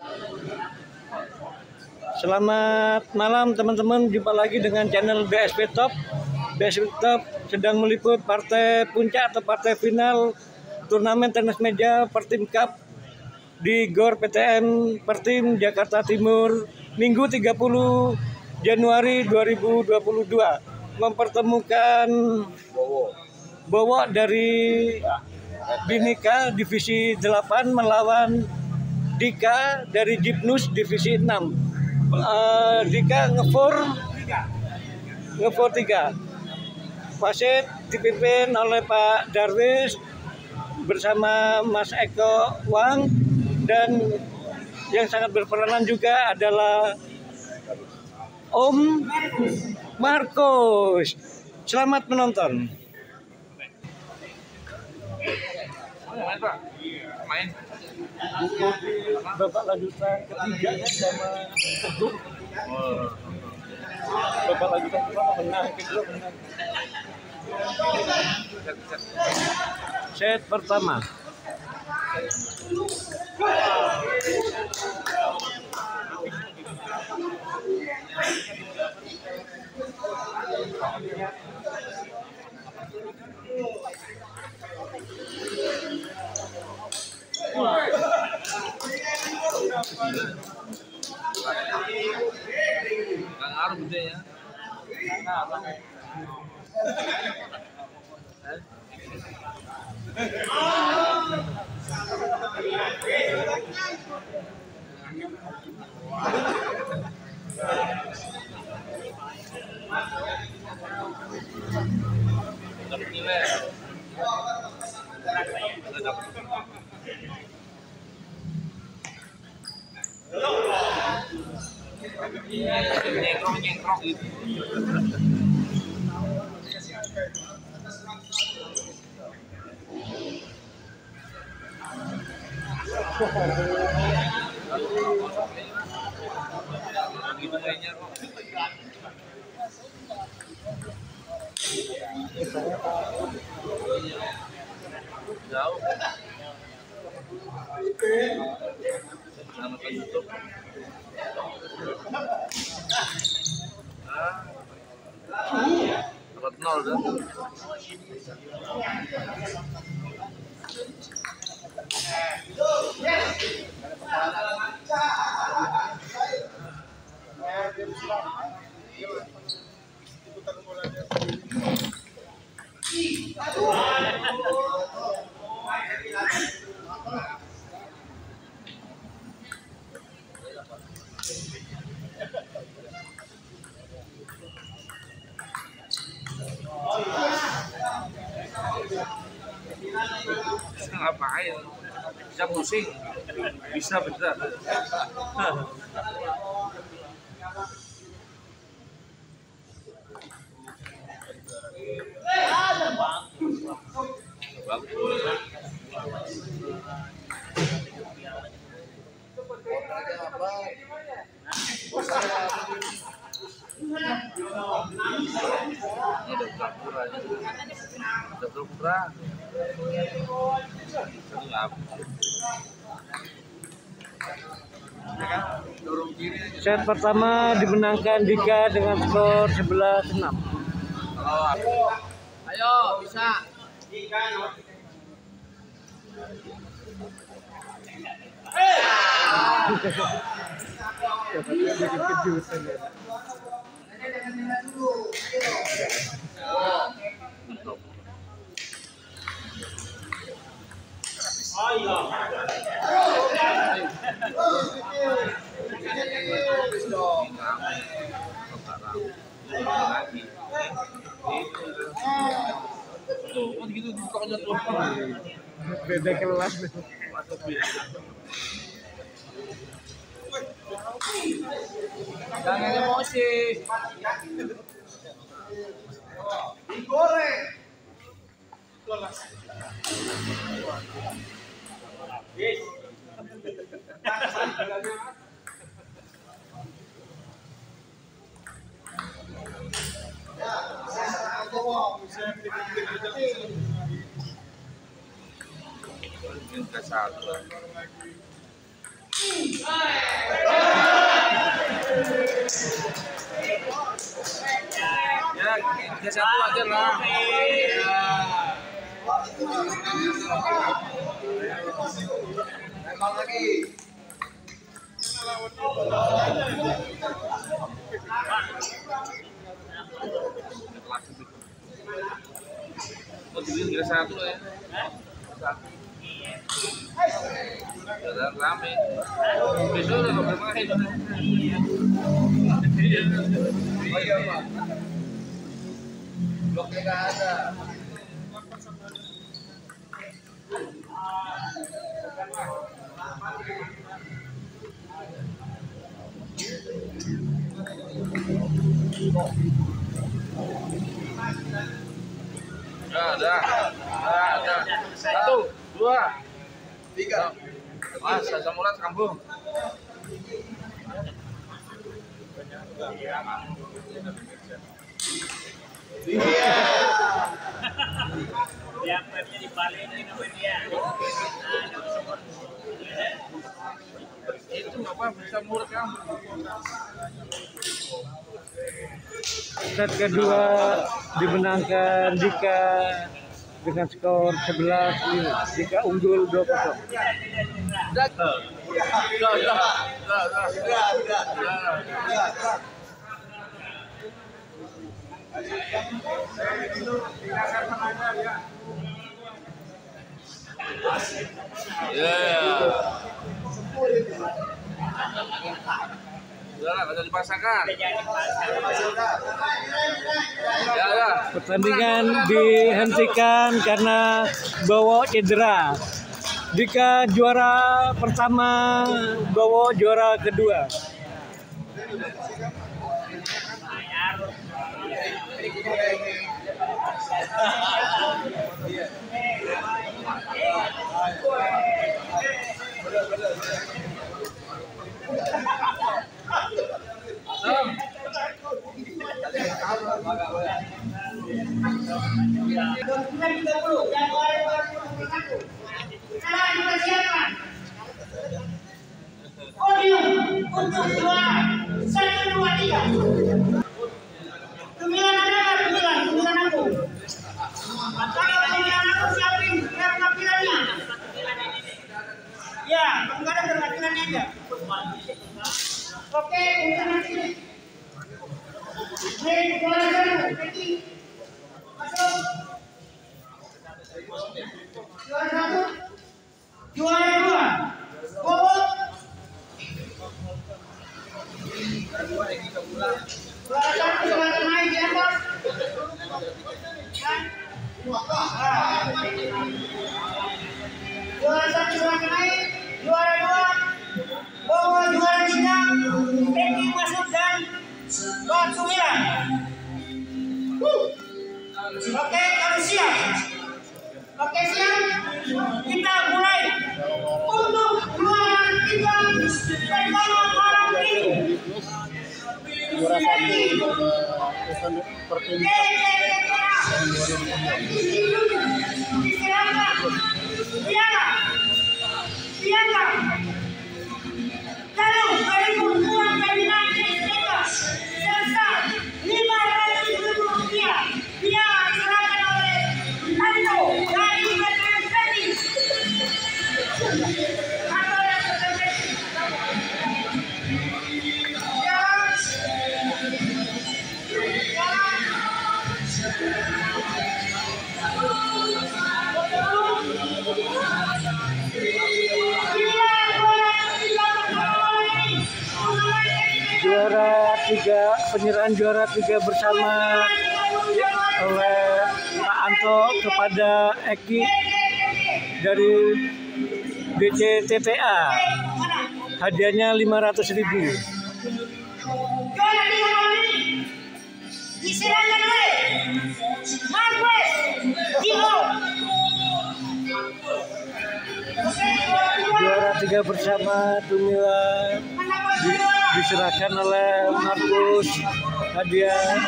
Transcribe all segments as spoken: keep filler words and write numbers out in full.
Selamat malam teman-teman, jumpa lagi dengan channel B S P Top. B S P Top sedang meliput partai puncak atau partai final turnamen tenis meja Pertim Cup di Gor P T N Pertim Jakarta Timur Minggu tiga puluh Januari dua ribu dua puluh dua, mempertemukan Bowo dari Bhinneka divisi delapan melawan Dika dari Jipnus divisi enam. Uh, Dika ngefor ngefor tiga. Wasit dipimpin oleh Pak Darwis bersama Mas Eko Wang, dan yang sangat berperanan juga adalah Om Markus. Selamat menonton. Main Pak, main. Buku di babak lanjutan ketiga sama Teguh. Oh. Babak lanjutan pertama menang, kedua menang. Set pertama. Nggak ngaruh gede ya. Dapat nilai. Nyengkrong nyengkrong gitu. Gitu kayaknya kok. Jauh. Nama ke YouTube. Ah. Dapat nol dah. Ngapain? Bisa pusing, bisa bener. Ini udah pura-pura aja. Udah pura-pura. Set pertama dimenangkan Dika dengan skor sebelas enam. Ayo, bisa. Oh, gitu tukangnya tuh. Beda kelas. Jangan emosi. Digoreng. Yes. Satu. Ya, tiga satu aja lah. Tembak lagi. Oh, tiga satu ya. Satu. Udah rame. Besok udah nggak bermain. Oh iya Pak. Bloknya nggak ada. Ada, ada, ada. Satu, dua, tiga. Mas, saya mulat kampung. Iya. Yang mainnya dibalikin sama dia. Itu apa bisa mulut kamu? Set kedua dimenangkan Dika dengan skor sebelas lima. Dika unggul dua kosong. Udah, udah, udah, udah, udah. Ya. Udah lah, nggak dipasangkan. Ya, ya. Pertandingan dihentikan karena Bowo cedera. Dika juara pertama, Bowo juara kedua. Podium untuk juara satu dua tiga. Sembilan ada sembilan sembilan aku. Kalau sembilan aku siapin biar tampilannya. Ya, enggak ada tampilannya aja. Oke, bukan nanti. Baik, juara satu, Peti. Masuk. Juara satu. Juara dua. Bobo. Juara satu silakan naik di atas. Juara satu silakan naik. Juara dua. Bobo juara tiga. Peti masuk dan Batu Milan. Oke, kalau siap. Oke, siap. Kita mulai untuk juara tiga pertama malam ini. Juara satu pertunjukan Piala, piala. Kalau beribu uang jaminan mereka sebesar lima ratus ribu rupiah. Piala diserahkan oleh Anto dari Veteran Peti. Anto yang Veteran Peti. Juara tiga, penyerahan juara tiga bersama oleh Pak Anto kepada Eki dari B C T T A. Hadiahnya lima ratus ribu. Diserahkan oleh Marquez Gio. Juara tiga bersama Tumilan diserahkan oleh Markus. Hadiah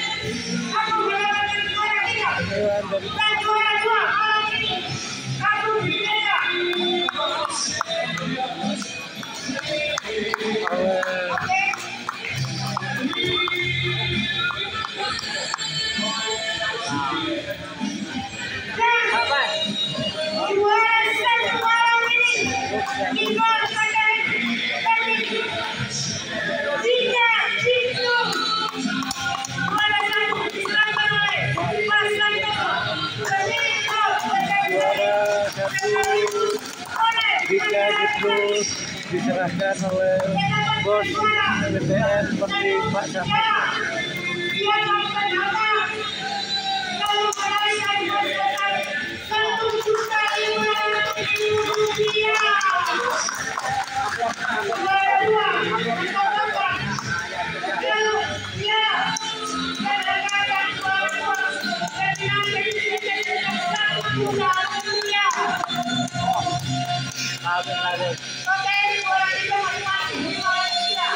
Tumilan dari diserahkan oleh bos B T N seperti Pak Syafri. Dia dapat harta lalu menaikkan harga satu juta lima ratus ribu rupiah. Kedua, lalu dia mendapatkan uang dan dinamik satu juta rupiah. Oke, boleh kita masing-masing lima rupiah.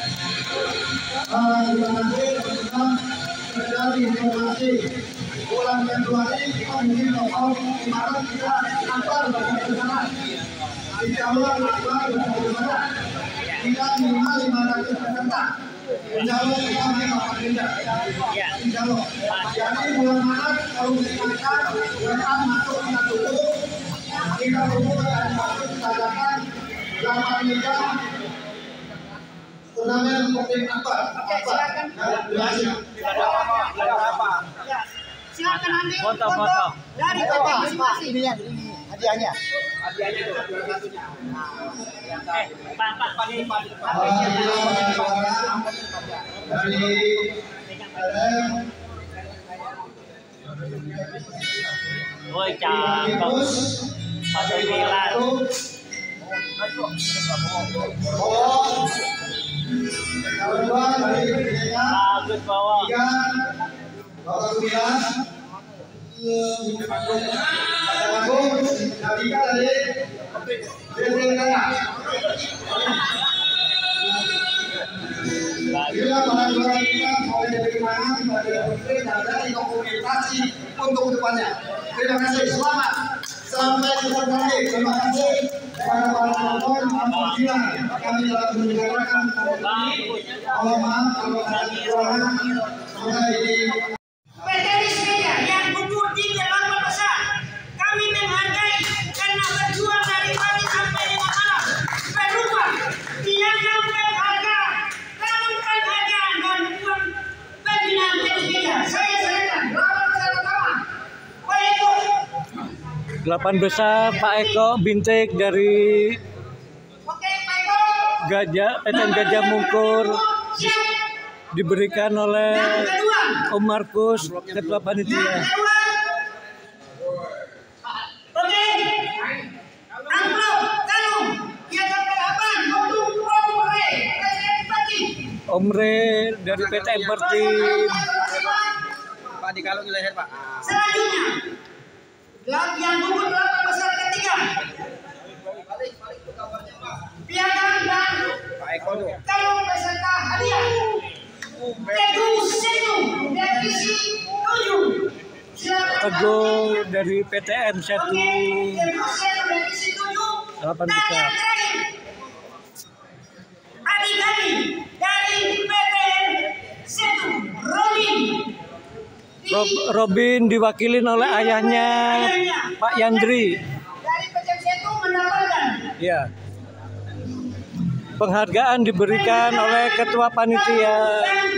Dari informasi bulan Februari kita mungkin tahu kemarin kita antar bersama-sama. Insya Allah kita bersama-sama kita minimal lima ratus peserta. Insya Allah kita memang tidak. Insya Allah. Jadi bulan Maret kalau misalkan bulan masuk kita tutup, kita tutup dan masuk kita adakan delapan jam. Turnamen Kopling Akbar. Oke, silakan. Ya, silakan ambil Foto, foto, foto. dari P T masing-masing. Ini ini hadiahnya. Woi, cakep. Satu bulan. Bagus bawa. Bila para juara kita mau dari mana, dari dari dokumentasi untuk kedepannya. Terima kasih, selamat. Sampai jumpa lagi. Terima kasih kepada para penonton, alhamdulillah kami dalam menyelenggarakan. Kalau maaf kalau ada kekurangan, semoga ini. P T Nismeja yang gugur di delapan besar. Kami menghargai karena berjuang dari pagi sampai lima malam. Berubah, tiadakan harga, tanamkan harga dan uang pembinaan P T Nismeja. Saya serahkan delapan besar utama. Pak Eko. Delapan besar Pak Eko Bintik dari Oke, Pak Eko. Gajah P T N Gajah Mungkur Siap. diberikan oleh Yang kedua. Om Markus Ketua Panitia. Yang kedua. Oke. Amplop, kalung. Yang kedelapan untuk Omre. P T N Pati. Omre dari P T M Perti. Pak di kalung leher Pak. Selanjutnya, gelap yang gugur delapan besar ketiga. Piagam dan Pak Eko tuh. kalung beserta hadiah. Teguh Setu divisi tujuh. Silakan. Teguh dari P T N satu. Oke, Teguh Setu divisi tujuh. Delapan Dan besar. yang terakhir, adik kami dari P T N Setu Robin. Rob- Robin diwakilin oleh ayahnya Pak Yandri. Dari P T N Setu mendapatkan Ya. Penghargaan diberikan oleh Ketua Panitia. dan